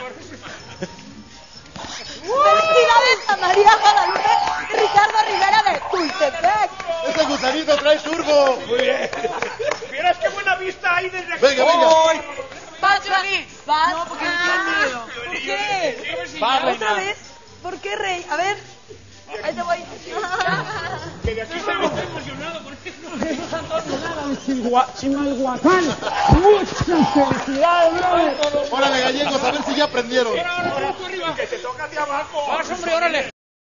¡Felicidades a María Guadalupe y Ricardo Rivera de Tultepec! ¡Ese gusanito trae turbo! Muy bien. Vieras qué buena vista hay desde aquí. Venga, venga. ¡Vas, vas! No, porque no miedo. ¿Por qué? ¿Otra vez? ¿Por qué, Rey? A ver. Ahí te voy. Que de aquí salgo emocionado por eso. Están todos Chimalhuacán. Muchas felicidades, brother. Órale, gallegos, a ver si ya aprendieron. Ahora, tú arriba. Que te toca de abajo. Vamos, hombre, órale.